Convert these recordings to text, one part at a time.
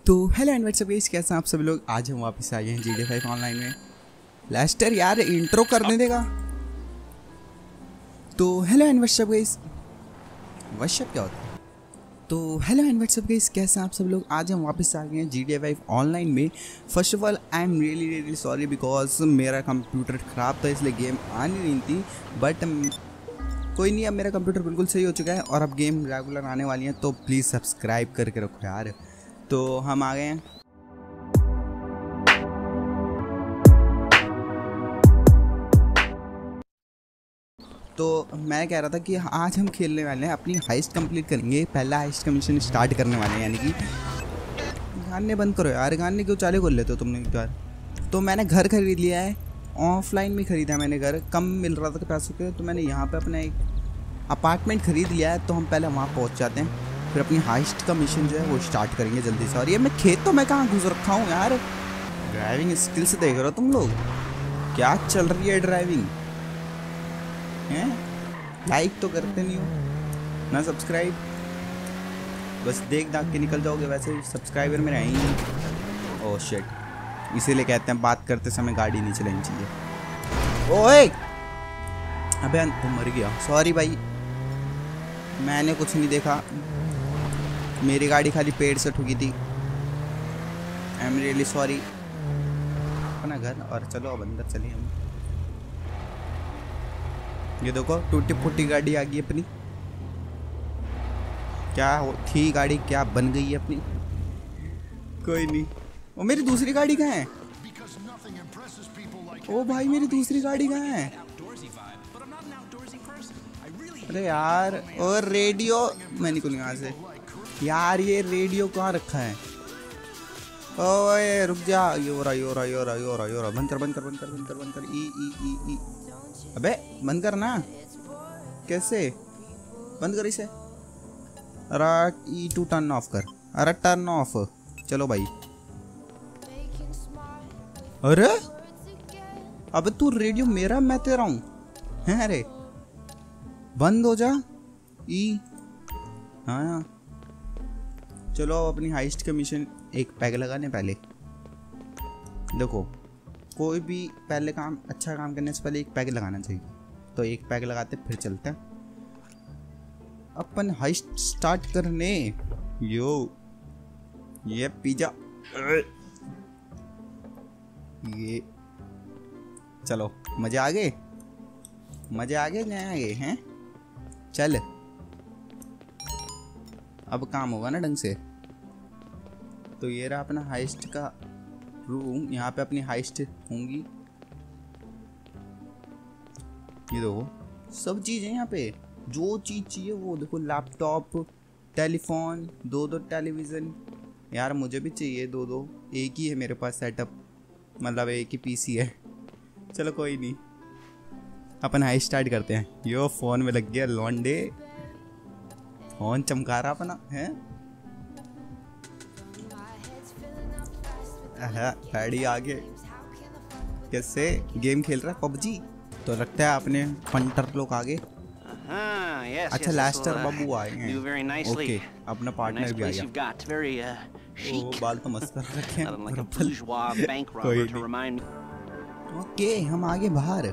तो hello and what's up guys, कैसे हैं आप सभी लोग। आज हम वापस आ गए हैं GTA 5 ऑनलाइन में। लेस्टर यार इंट्रो करने देगा। तो hello and what's up guys, what's up क्या होता है। तो हेलो एंड व्हाट्सअप गाइस, कैसे हैं आप सब लोग। आज हम वापस आ गए हैं GTA 5 ऑनलाइन में। First of all I am really sorry because मेरा कंप्यूटर ख़राब था, इसलिए गेम आ नहीं रही थी। बट कोई नहीं, अब मेरा कंप्यूटर बिल्कुल सही हो चुका है और अब गेम रेगुलर आने वाली है। तो प्लीज़ सब्सक्राइब करके रखो यार। तो हम आ गए हैं। तो मैं कह रहा था कि आज हम खेलने वाले हैं, अपनी हाइस्ट कंप्लीट करेंगे। पहला हाइस्ट का मिशन स्टार्ट करने वाले हैं, यानी कि गाने बंद करो यार, गाने क्यों चालू कर लेते हो तुमने एक बार। तो मैंने घर खरीद लिया है, ऑफलाइन में ख़रीदा मैंने घर, कम मिल रहा था पैसों के। तो मैंने यहाँ पे अपना एक अपार्टमेंट ख़रीद लिया है। तो हम पहले वहाँ पहुँच जाते हैं, फिर अपनी हाइस्ट का मिशन जो है वो स्टार्ट करेंगे जल्दी से। और ये मैं खेत तो मैं कहाँ घुस रखा हूँ यार। ड्राइविंग स्किल्स देख रहे हो तुम लोग, क्या चल रही है ड्राइविंग हैं। लाइक तो करते नहीं हो ना, सब्सक्राइब बस देख दाख के निकल जाओगे। वैसे सब्सक्राइबर मेरे हैं ही। ओह शिट, इसीलिए कहते हैं बात करते समय गाड़ी नहीं चलानी चाहिए। ओए अबे तो मर गया, सॉरी भाई, मैंने कुछ नहीं देखा, मेरी गाड़ी खाली पेड़ से ठुकी थी। I am really sorry. अपना घर और चलो अब अंदर चलिए हम। ये देखो टूटी फूटी गाड़ी आ गई अपनी। क्या थी गाड़ी, क्या बन गई है अपनी। कोई नहीं। वो मेरी दूसरी गाड़ी कहाँ है। ओ भाई मेरी दूसरी गाड़ी कहाँ है। अरे यार, और रेडियो मैं निकलूँ यहाँ से यार। ये रेडियो कहाँ रखा है। ओए रुक जा, ये हो रहा बंद कर ई। अबे बंद करना, कैसे बंद कर इसे। अरे ई टू टर्न ऑफ कर, अरे टर्न ऑफ। चलो भाई। अरे अबे तू रेडियो मेरा मैं तेरा हूँ हैं। अरे बंद हो जा ई। हाँ चलो अपनी हाइस्ट का मिशन एक पैग लगाने। पहले देखो, कोई भी पहले काम अच्छा काम करने से पहले एक पैग लगाना चाहिए। तो एक पैग लगाते फिर चलते हैं अपन हाइस्ट स्टार्ट करने। यो ये पिज्जा, ये चलो मजे आ गए, मजे आ गए नहीं आ गए हैं। चल अब काम होगा ना ढंग से। तो ये रहा अपना हाइस्ट का रूम, यहाँ पे अपनी हाइस्ट होंगी। ये देखो सब चीज़ें यहाँ पे, जो चीज़ चाहिए वो देखो। लैपटॉप, टेलीफोन, दो टेलीविज़न। यार मुझे भी चाहिए दो, एक ही है मेरे पास सेटअप, मतलब एक ही पीसी है। चलो कोई नहीं, अपन हाइस्ट स्टार्ट करते हैं। यो फोन में लग गया लॉन्डे, फोन चमका रहा अपना है। गाड़ी आगे कैसे गेम खेल रहा है पबजी। तो लगता है अपने फंटर लोग आगे। अच्छा लेस्टर बाबू आए हैं। ओके अपना पार्टनर भी आ गया। ओ बाल तो मस्त कर रखे हैं। कोई नहीं। ओके हम आगे बाहर,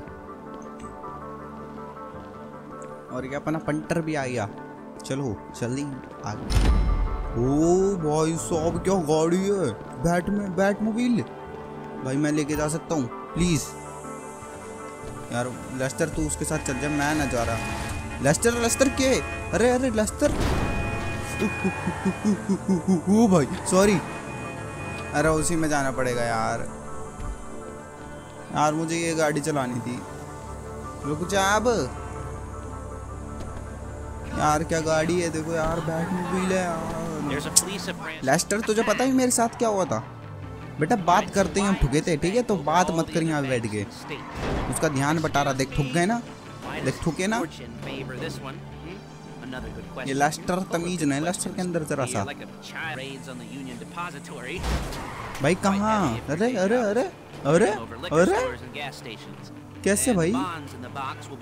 और क्या अपना फंटर भी आ गया। चलो जल्दी आगे। ओ भाई साहब क्या गाड़ी है, बैट मोबाइल। भाई मैं लेके जा सकता हूँ प्लीज यार। लेस्टर तू उसके साथ चल जा, मैं ना जा रहा। लेस्टर के अरे लेस्टर। ओ भाई सॉरी। अरे उसी में जाना पड़ेगा यार मुझे ये गाड़ी चलानी थी। रुक जा अब यार, क्या गाड़ी है देखो यार, बैट मोबाइल है यार। लेस्टर तुझे पता ही मेरे साथ क्या हुआ था बेटा। बात करते हैं हम ठुके थे, ठीक है। तो बात मत कर यहाँ बैठ के, उसका ध्यान बटा रहा। देख ठुक गए ना, देख ठुके ना। ये लेस्टर तमीज नहीं, लेस्टर के अंदर जरा सा। भाई कहाँ, अरे कैसे भाई।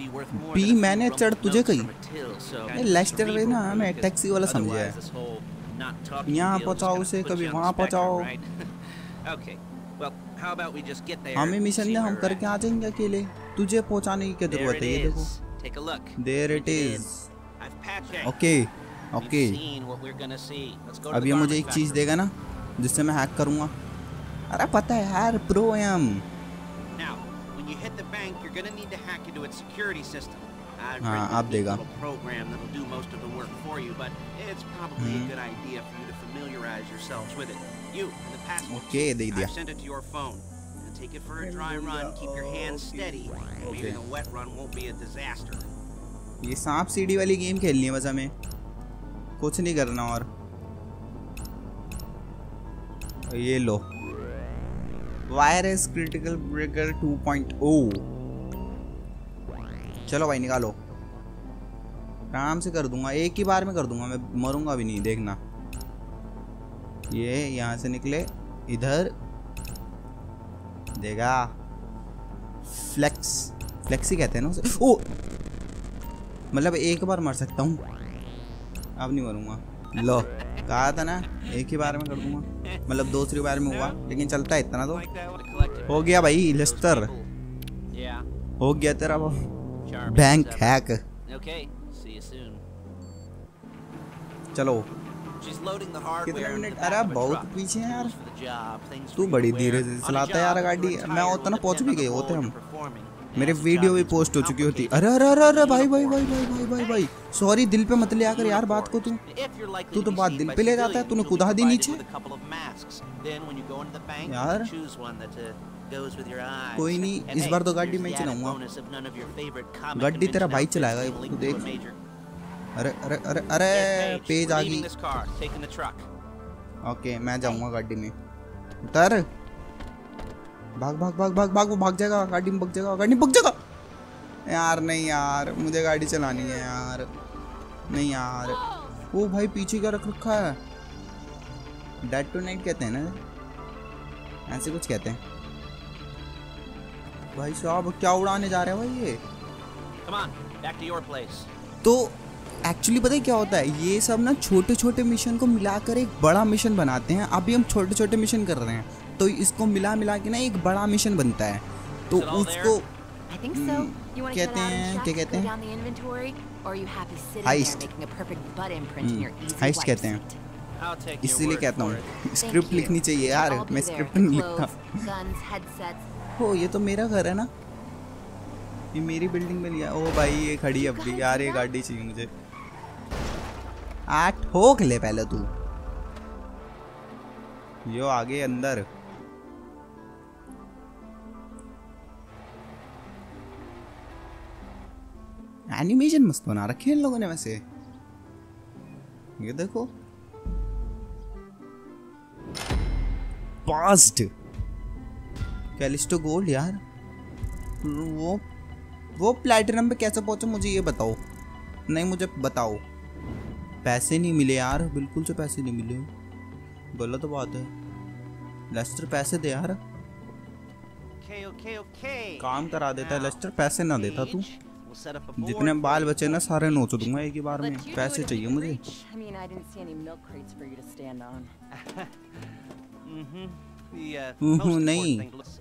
पी मैंने चढ़ तुझे कही। लेस्टर है ना, मैं टैक्सी वाला समझा है। not talking यहाँ deal is पहुँचाओ gonna उसे, put कभी you on the वहाँ पहुँचाओ। spectrum, right? Okay. Well, how about we just get there? हमें मिशन see दे, where हम we're करके आ at. जाएंगे अकेले, तुझे पहुँचाने की क्या There जरूरत it है? ये देखो, is. Take a look. There it Print it in. Is. I've patched it. Okay okay, We've seen what we're gonna see. Let's go to अब the ये मुझे garment एक चीज़ factory. देगा ना जिससे मैं हैक करूँगा। अरे पता है यार, प्रो है हम। Now, when you hit the bank, you're gonna need to hack into its security system. I've हाँ, written आप a neat देगा। little program that'll do most of the work for you, but it's probably a good idea for you to familiarize yourselves with it. You and the password. Okay, दे दिया। I've sent it to your phone. And take it for a dry run. Keep your hands steady. Maybe the wet run won't be a disaster. ये सांप सीढ़ी वाली game खेलनी है बस हमें, कुछ नहीं करना। और ये लो, वायरस क्रिटिकल ब्रेकर 2.0। चलो भाई निकालो, आराम से कर दूंगा, एक ही बार में कर दूंगा, मैं मरूंगा भी नहीं, देखना। ये यहाँ से निकले, इधर देगा, फ्लेक्सी कहते हैं ना उसे। ओ मतलब एक बार मर सकता हूँ, अब नहीं मरूंगा। लो, कहा था ना एक ही बार में कर दूंगा, मतलब दूसरी बार में हुआ, लेकिन चलता है इतना तो। हो गया भाई लेस्टर, हो गया तेरा वो बैंक हैक। चलो कितने मिनट, अरे बहुत पीछे हैं यार, तू बड़ी धीरे से चलाता है यार गाड़ी। मैं उतना पहुंच भी गए होते हम, मेरे वीडियो भी पोस्ट हो चुकी होती। अरे अरे अरे अरे भाई भाई भाई भाई भाई भाई भाई, सॉरी, दिल पे मत ले आकर यार बात को। तू तो बात दिल पे ले जाता है, तूने कूदा दी नीचे यार। कोई नहीं, इस बार तो गाड़ी मैं चलाऊंगा, गाड़ी तेरा भाई चलाएगा, तू देख। अरे अरे अरे अरे, पेज आ गई। ओके, मैं जाऊंगा गाड़ी में, उतर, भाग भाग भाग भाग भाग, वो भाग जाएगा, गाड़ी में भाग जाएगा, गाड़ी में भाग जाएगा। यार नहीं यार, मुझे गाड़ी चलानी है यार, नहीं यार। वो भाई पीछे क्या रख रखा है, डेड टू नाइट कहते हैं ना, ऐसे कुछ कहते हैं। भाई साहब क्या उड़ाने जा रहे हैं भाई ये। Come on, back to your place. तो एक्चुअली पता है क्या होता है, ये सब ना छोटे छोटे मिशन को मिलाकर एक बड़ा मिशन बनाते हैं। अभी हम छोटे छोटे मिशन कर रहे हैं, तो इसको मिला मिला के ना एक बड़ा मिशन बनता है, तो उसको कहते हैं, क्या कहते हैं, हाइस्ट, हाइस्ट कहते हैं। इसीलिए कहता हूँ स्क्रिप्ट लिखनी चाहिए यार, मैं स्क्रिप्ट नहीं लिखता। हो ये तो मेरा घर है ना, ये मेरी बिल्डिंग में लिया। ओ भाई ये खड़ी अब भी यार, ये गाड़ी चाहिए मुझे। ठोक ले पहले तू, यो आगे अंदर। एनिमेशन मस्त बना रखे हैं इन लोगों ने वैसे, ये देखो। पास्ट कैलिस्टो गोल्ड यार, वो प्लैटिनम पे कैसे पहुंचे मुझे ये बताओ। नहीं मुझे बताओ, पैसे नहीं मिले यार, बिल्कुल से पैसे नहीं मिले, गलत बात है। लेस्टर पैसे दे यार, काम करा देता है लेस्टर, पैसे ना देता तू। जितने बाल बचे ना सारे नोच दूंगा एक ही बार में, पैसे चाहिए मुझे। नहीं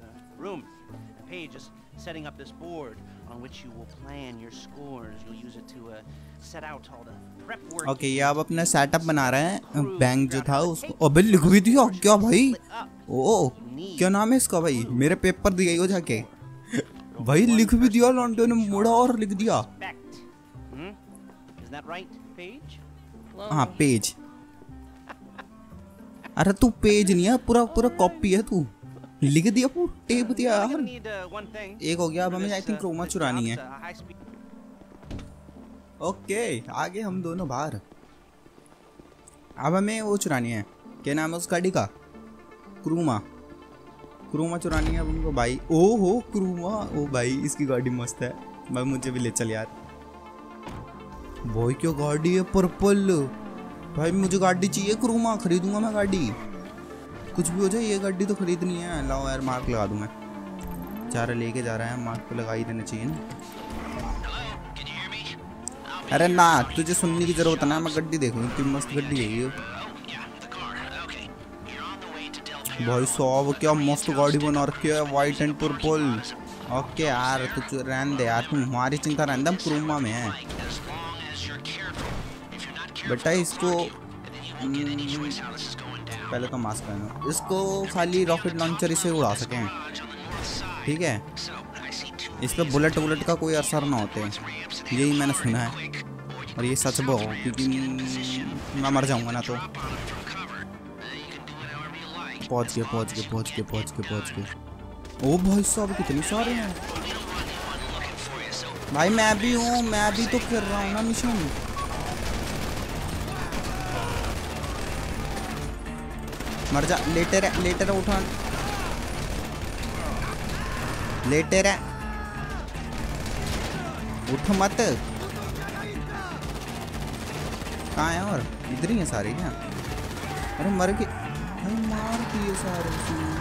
setting up this board on which you will plan your scores. You'll use it to set out all the prep work. Okay, ये आप अपना सेटअप बना रहे हैं। बैंक जो था उसको, अबे लिख भी दिया क्या भाई? ओ क्या नाम है इसका भाई? मेरे पेपर दिए हो जाके भाई, लिख भी दिया लॉन्डो ने, मुड़ा और लिख दिया। हाँ पेज, अरे तू पेज नहीं है, पूरा पूरा कॉपी है, तू लिख दिया, पूरा टेप दिया यार। एक हो गया, अब हमें आई थिंक क्रोमा चुरानी है। ओके आगे हम दोनों बाहर, अब हमें वो चुरानी है, क्या नाम है उस गाड़ी का? क्रूमा, क्रूमा चुरानी है अब उनको भाई। ओ हो क्रूमा, ओ भाई इसकी गाड़ी मस्त है भाई, मुझे भी ले चल यार। भाई क्या गाड़ी है पर्पल भाई, मुझे गाड़ी चाहिए क्रूमा, खरीदूंगा मैं गाड़ी, कुछ भी हो जाए ये गाड़ी तो खरीदनी है। लाओ यार मार्क लगा दूं मैं, चारा लेके जा रहा है, मार्क तो लगा ही देना चाहिए ना। अरे ना तुझे सुनने की जरूरत ना, मैं गड्डी देखूँ, इतनी मस्त गड्डी है ये। भाई साहब क्या मस्त गाड़ी बना रखी है, वाइट एंड पर्पल। ओके यार तू रहने दे यार, तुम हमारी चिंता रहने दे, हम क्रोमा में है बेटा। इसको पहले तो मास्क पहनो, इसको खाली रॉकेट लॉन्चर से उड़ा सकें, ठीक है। इस पर बुलेट का कोई असर ना होते, यही मैंने सुना है और ये सच वो, क्योंकि मैं मर जाऊंगा ना तो। पहुंच गए। ओ भाई साहब कितने सारे हैं भाई। मैं भी हूँ, मैं भी तो कर रहा हूँ ना मिशन। मर जा, लेटर है उठा, लेटर है उठ मत। कहाँ है? और इधर ही है सारे क्या? अरे मर के मार दिए सारे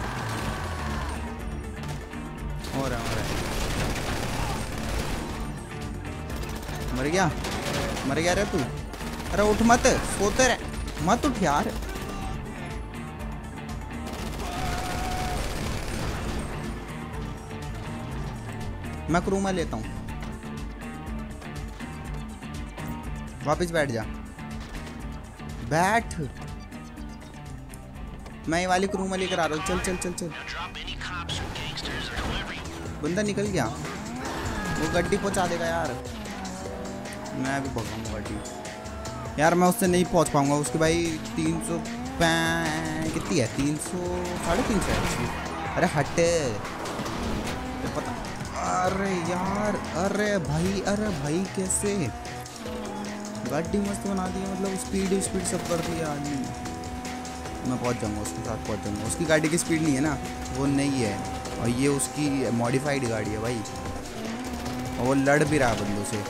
और मर गया रे तू। अरे उठ मत, सोते रहे, मत उठ यार। मैं क्रूमा लेता हूँ, वापस बैठ जा, बैठ। मैं ये वाली क्रूमा लेकर आ रहा हूँ। चल। बंदा निकल गया, वो गड्डी पहुंचा देगा यार। मैं भी पहुंचाऊंगा गड्डी यार, मैं उससे नहीं पहुंच पाऊंगा। उसकी भाई 300 कितनी है? 300 350 है। अरे हटे पता। अरे यार, अरे भाई कैसे गाड़ी मस्त बना दी, मतलब स्पीड सब कर दिया आदमी। मैं पहुंच जाऊंगा, उसके साथ पहुंच जाऊंगा। उसकी गाड़ी की स्पीड नहीं है ना, वो नहीं है, और ये उसकी मॉडिफाइड गाड़ी है भाई, और वो लड़ भी रहा बंदों से।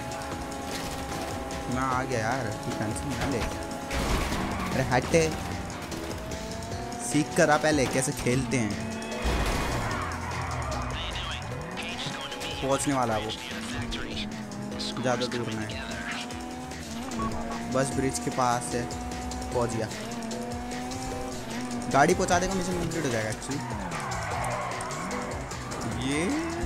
मैं आ गया यार, तू टेंशन ना ले। अरे हटे, सीख कर आ पहले कैसे खेलते हैं। पहुंचने वाला वो, ज़्यादा दूर नहीं है, बस ब्रिज के पास है, पहुंच गया। गाड़ी पहुंचा देगा, मिशन कंप्लीट हो जाएगा एक्चुअली। ये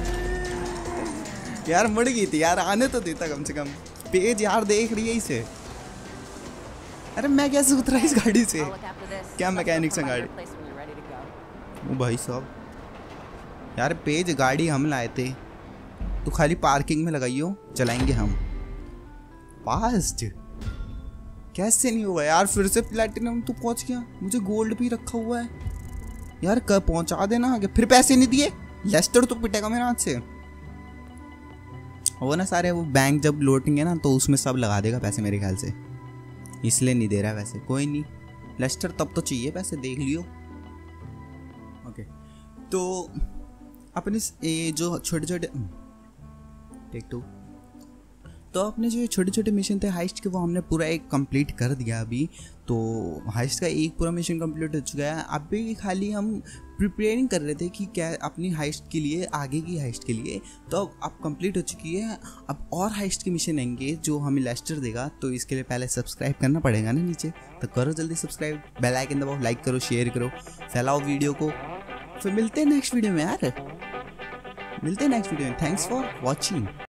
यार मुड़ गई थी यार, आने तो देता कम से कम। पेज यार देख रही है इसे। अरे मैं कैसे उतरा इस गाड़ी से? क्या मैकेनिक से गाड़ी? ओ भाई साहब यार, पेज गाड़ी हम लाए थे, तो खाली पार्किंग में लगाइयो, चलाएंगे हम। फास्ट कैसे नहीं हुआ यार? फिर से प्लैटिनम तो पहुंच गया, मुझे गोल्ड भी रखा हुआ है यार। कब पहुंचा देना आगे, फिर पैसे नहीं दिए, लेस्टर तो पिटेगा मेरे हाथ से। वो ना सारे वो बैंक जब लौटेंगे ना, तो उसमें सब लगा देगा पैसे मेरे ख्याल से, इसलिए नहीं दे रहा वैसे। कोई नहीं, लेस्टर तब तो चाहिए पैसे, देख लियो। ओके, तो अपने ये जो छोटे टेक 2, तो अपने जो छोटे छोटे मिशन थे हाइस्ट के, वो हमने पूरा एक कंप्लीट कर दिया अभी। तो हाइस्ट का एक पूरा मिशन कंप्लीट हो चुका है। अभी खाली हम प्रिपेयरिंग कर रहे थे कि क्या अपनी हाइस्ट के लिए, आगे की हाइस्ट के लिए। तो अब कंप्लीट हो चुकी है। अब और हाइस्ट के मिशन आएंगे जो हमें लेस्टर देगा, तो इसके लिए पहले सब्सक्राइब करना पड़ेगा ना नीचे, तो करो जल्दी सब्सक्राइब, बेल आइकन दबाओ, लाइक करो, शेयर करो, फैलाओ वीडियो को। फिर मिलते हैं नेक्स्ट वीडियो में यार, मिलते हैं नेक्स्ट वीडियो में। Thanks for watching.